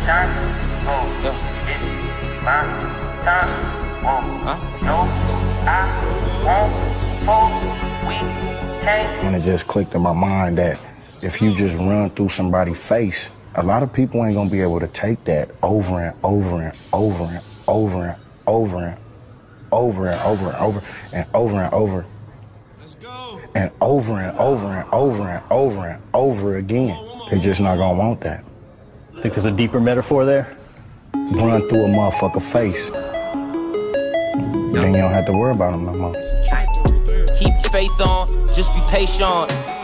time. Oh, yeah. It's my time. Oh, no, I won't. We can't. And it just clicked in my mind that if you just run through somebody's face, a lot of people ain't gonna be able to take that over and over and over and over and over and over and over and over and over and over. Let's go. And over and over and over and over and over again. They just not gonna want that. Think there's a deeper metaphor there? Run through a motherfucker face. Then you don't have to worry about them no more. Keep your faith on, just be patient.